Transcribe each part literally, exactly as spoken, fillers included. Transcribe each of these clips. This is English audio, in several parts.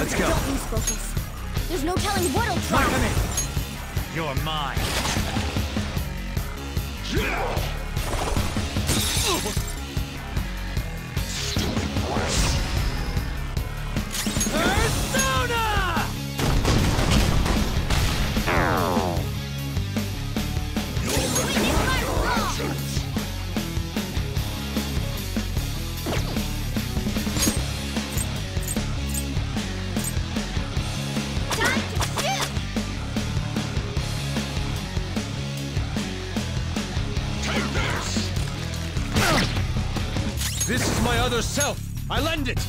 Let's go. Don't lose focus. There's no telling what'll try. Come in. You're mine. Persona! This is my other self. I lend it.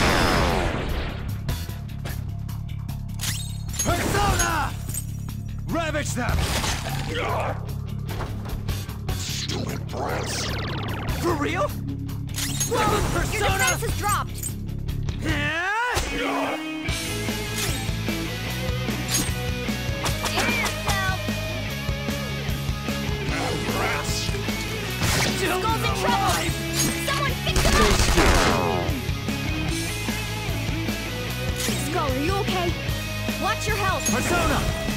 Persona! Ravage them! Stupid brats. For real? Whoa! Persona! Your defense has dropped! Brats. Skull's in trouble! Someone fix him up! Skull, are you okay? Watch your health! Persona!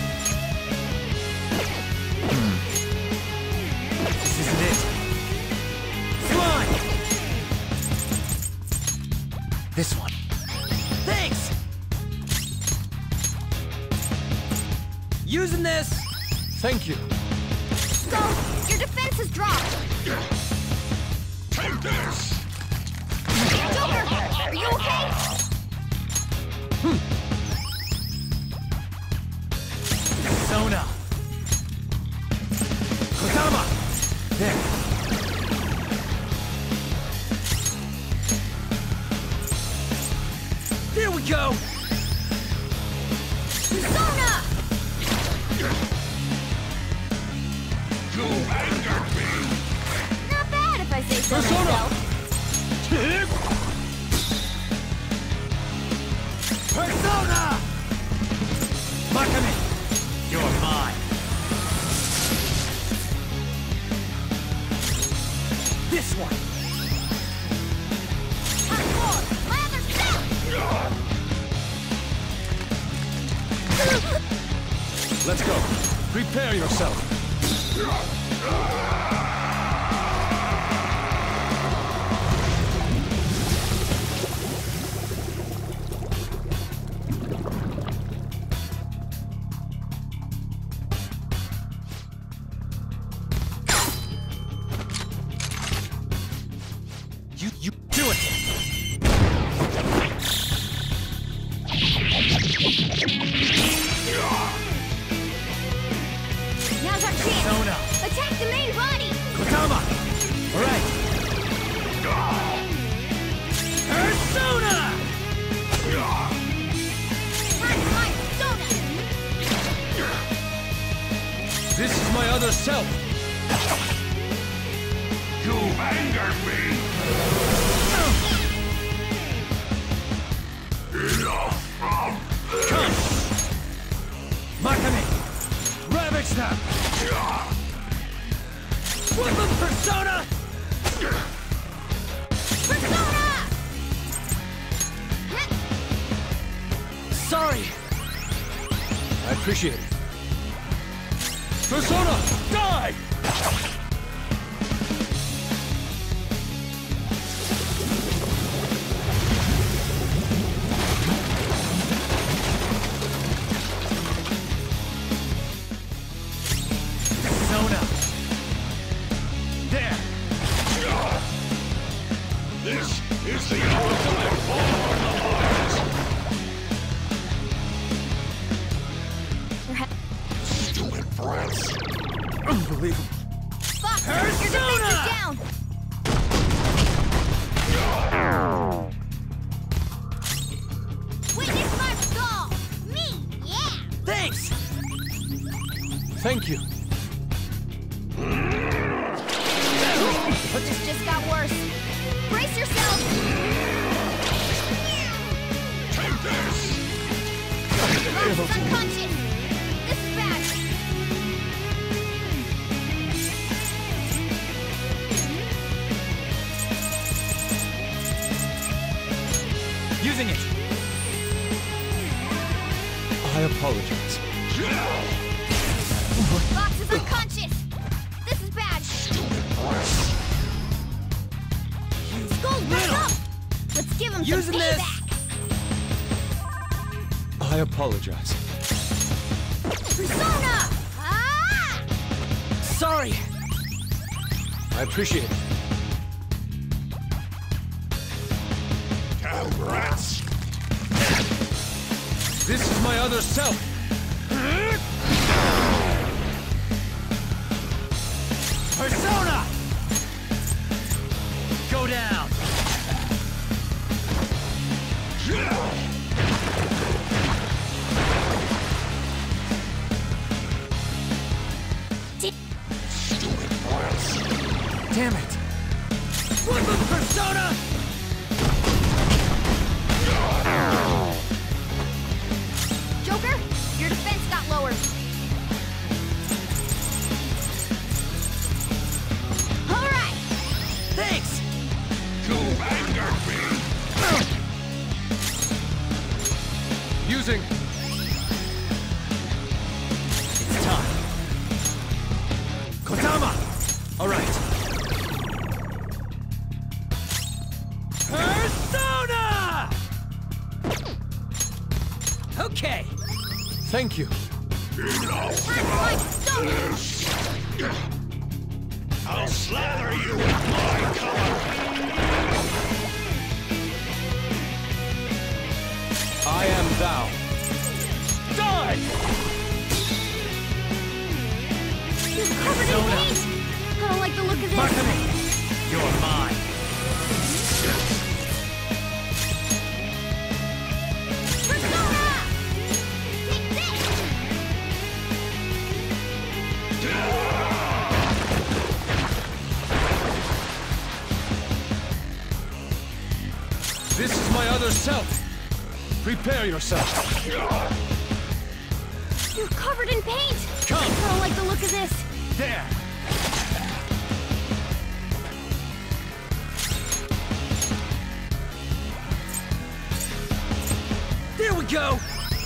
This isn't it. Slime! This one. Thanks! Using this! Thank you. Skull, your defense has dropped! Take this. Joker, are you okay? Persona! Kodama! There. There we go! Persona! You angered me. Not bad if I say so Persona! myself. Persona! Makami! You're mine. This one! Hardcore! My other self! Let's go. Prepare yourself. You, you do it! Now's our chance! Persona! Attack the main body! Kodama! Alright! Persona! Time for my persona! This is my other self! You angered me. Enough of this. Come! Makami! Ravage them! Weapon Persona! Persona! Sorry! I appreciate it. Persona! Die! Persona! There! This is the ultimate war alliance. Stupid brats. Unbelievable! Fuck! Your defense is down! Witness my skull! Me! Yeah! Thanks! Thank you. This just got worse. Brace yourself! Take this. Lost unconscious! This is bad! Using it! Box is unconscious! This is bad! Skull, back up! Let's give him some Using this. payback! I apologize. Persona! Ah! Sorry! I appreciate it. Damn rats! This is my other self! Persona! Go down! Stupid rats! Damn it! One move, Persona! Joker, your defense got lowered. All right. Thanks! You anger me! Using... It's time. Kodama! All right. Persona! Okay. Thank you. Enough! Like Persona. I'll slather you with my color! I am thou. Die! You're covered in Persona. paint. I don't like the look of this. Makami! You're mine. Persona! Take this. This is my other self. Prepare yourself. You're covered in paint. Come. I don't like the look of this. There. There we go.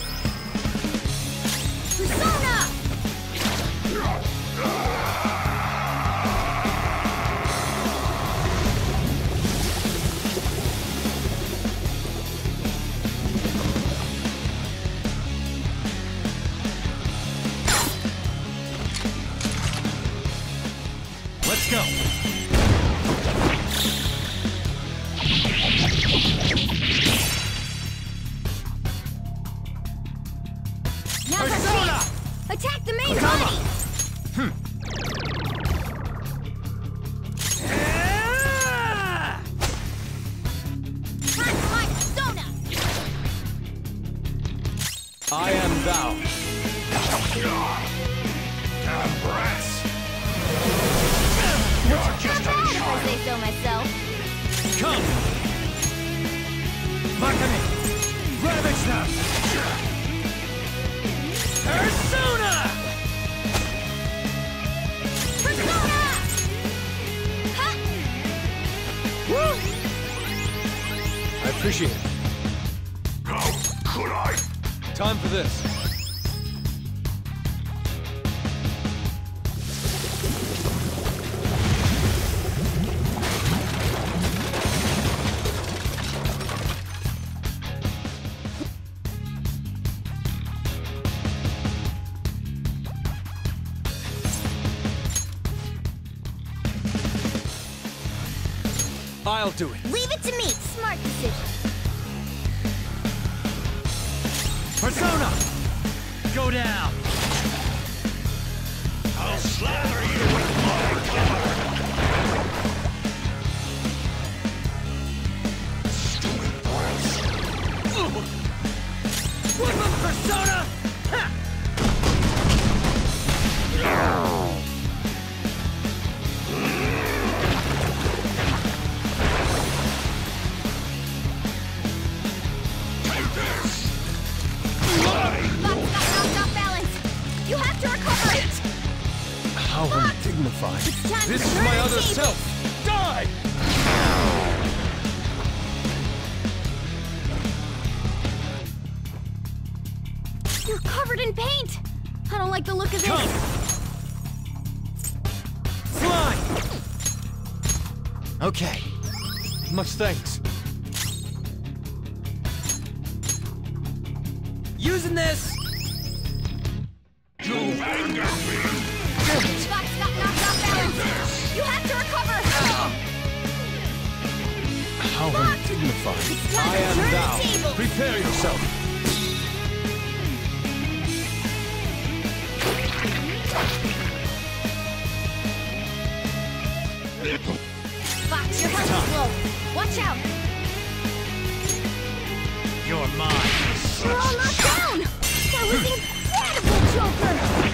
Persona! Let's go. Now's our Persona! chance. Attack the main Kodama! body. Ah! Time for my persona. I am thou. Damn rats! You're just proud if I say so myself. Come. Makami. Ravage them. Persona! Persona! Ha! Woo! I appreciate it. How could I? Time for this. I'll do it. Leave it to me. Smart decision. Persona! Go down! I'll slather you with my color! Stupid rats! One move, Persona! Ha! Take this! Box got knocked off balance. You have to recover it. How undignified. It's time This to is turn my the other tables. self! Die! You're covered covered in paint. I don't like the look of this. Come! Fly! Okay. Much thanks. Using this! You anger me! Fox got knocked off balance. You have to recover. How undignified. It's time I to am turn thou. the tables. Prepare yourself. Fox, your health is low. Watch out. You're mine. We're all knocked down. That was incredible, Joker.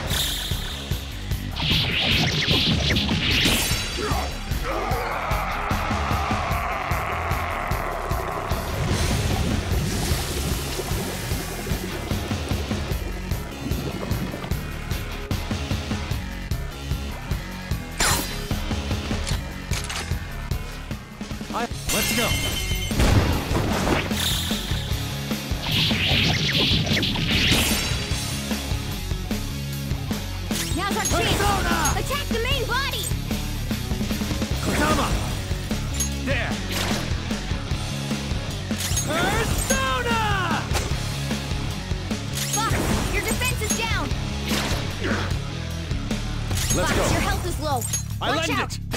I... Let's go. Now's our chance. Persona! Attack the main body. Kotama! There! Persona! Fox, your defense is down. Let's Fox, go. your health is low. I Watch lend out. it!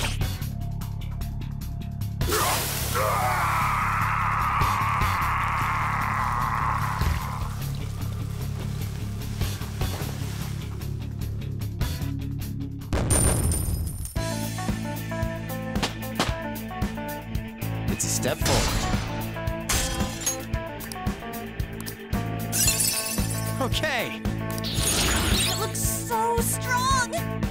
It's a step forward. Okay. It looks so strong.